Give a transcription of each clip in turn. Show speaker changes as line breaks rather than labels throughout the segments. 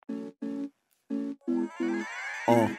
Uh.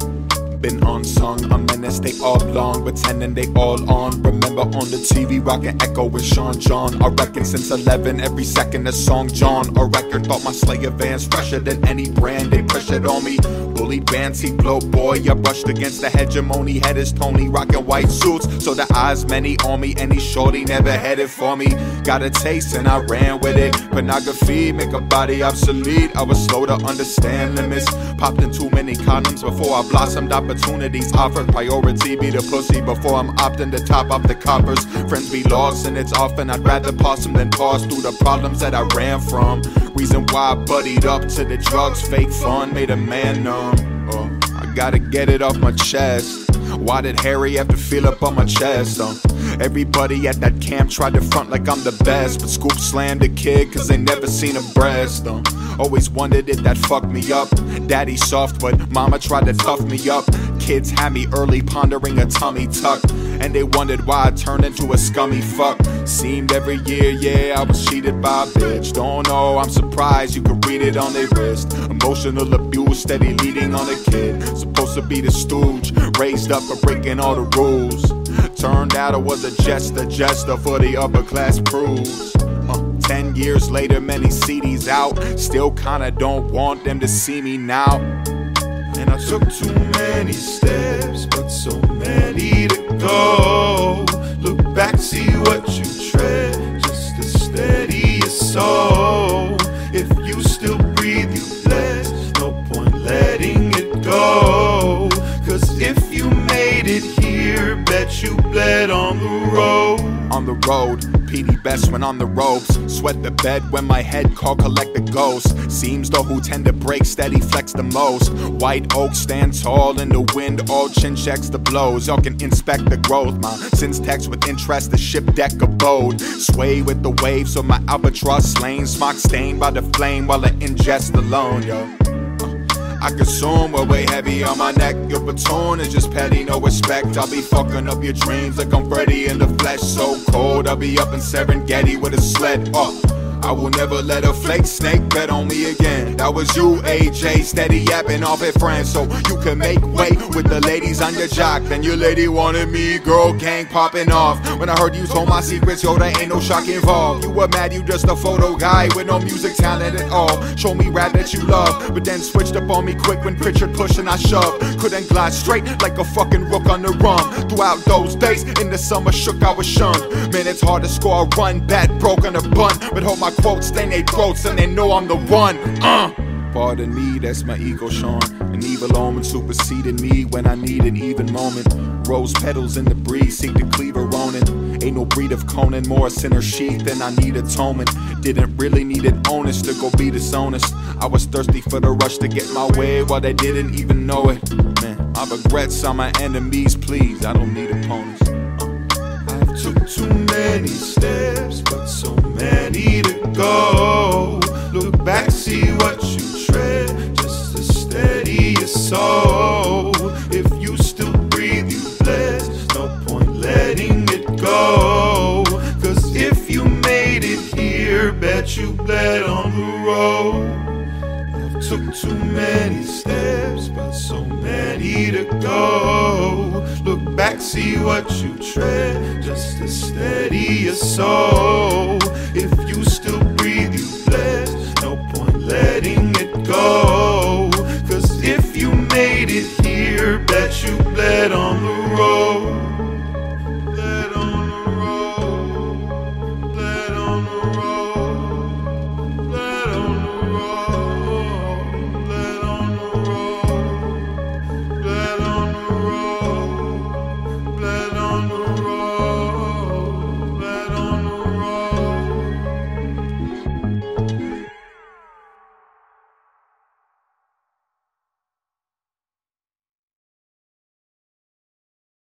Been unsung, a menace they all belong, pretending they all on. Remember on the TV, rockin' Echo with Sean John. I reckon since 11, every second a song John. A record thought my Slayer Vans fresher than any brand. They pressured on me, bullied Bancy, blow boy. I brushed against the hegemony, head is Tony, rockin' white suits. So the eyes many on me, any shorty never headed for me. Got a taste and I ran with it. Pornography make a body obsolete. I was slow to understand limits. Popped in too many condoms before I blossomed. Opportunities offered, priority be the pussy before I'm opting to top off the coppers. Friends be lost and it's often I'd rather pass them than pass through the problems that I ran from. Reason why I buddied up to the drugs, fake fun made a man numb. I gotta get it off my chest. Why did Harry have to feel up on my chest? Everybody at that camp tried to front like I'm the best, but Scoop slammed a kid cause they never seen a breast. Always wondered if that fucked me up. Daddy soft but mama tried to tough me up. Kids had me early pondering a tummy tuck, and they wondered why I turned into a scummy fuck. Seemed every year, yeah, I was cheated by a bitch. Don't know, I'm surprised, you could read it on their wrist. Emotional abuse, steady leading on a kid. Supposed to be the stooge, raised up for breaking all the rules. Turned out I was a jester for the upper class prudes. 10 years later, many CDs out. Still kinda don't want them to see me now. And I took too many steps, but so many to go. Look back, see what you tread, just to steady your soul. If you still breathe, you bless, no point letting it go. Cause if you made it here, bet you bled on the road. On the road, PD best when on the ropes. Sweat the bed when my head call collect the ghost. Seems though who tend to break steady flex the most. White oak stand tall in the wind, all chin checks the blows. Y'all can inspect the growth, my sins text with interest, the ship deck abode. Sway with the waves so my albatross slain. Smock stained by the flame while I ingest alone, yo. I consume a way heavy on my neck. Your platoon is just petty, no respect. I'll be fucking up your dreams like I'm Freddy in the flesh. So cold, I'll be up in Serengeti with a sled. I will never let a flake snake bet on me again. That was you, AJ, steady yapping off at friends. So you can make way with the ladies on your jock. Then your lady wanted me, girl gang popping off. When I heard you told my secrets, yo, there ain't no shock involved. You were mad, you just a photo guy with no music talent at all. Show me rap that you love, but then switched up on me quick when Pritchard pushed and I shoved. Couldn't glide straight like a fucking rook on the run. Throughout those days, in the summer shook, I was shunned. Man, it's hard to score a run, bat broke on a bun. But hold my quotes stain they throats and they know I'm the one. Pardon me, that's my ego showing. An evil omen superseded me when I need an even moment. Rose petals in the breeze, seek to cleave a Ronin. Ain't no breed of Conan, more a sinner sheath than I need atonement. Didn't really need an onus to go be dishonest. I was thirsty for the rush to get my way while they didn't even know it. Man, my regrets are my enemies, please, I don't need opponents. I took too many steps, but so many to go. Look back, see what you tread, just to steady your soul. If you still breathe, you bless, no point letting it go. Cause if you made it here, bet you bled on the road. I took too many steps, but so many to go. Look back, see what you tread, just to steady your soul. If